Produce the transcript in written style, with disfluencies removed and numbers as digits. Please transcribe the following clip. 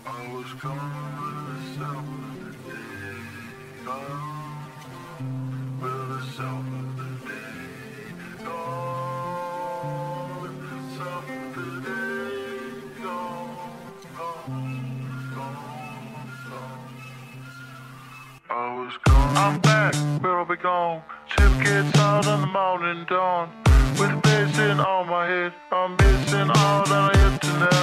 I was gone with the sound of the day. Gone with the sound of the day. Gone with the sound of the day. Gone. I was gone. I'm back, where I'll be gone. Tip gets out on the morning dawn. With bass in on my head, I'm missing all that I have to know.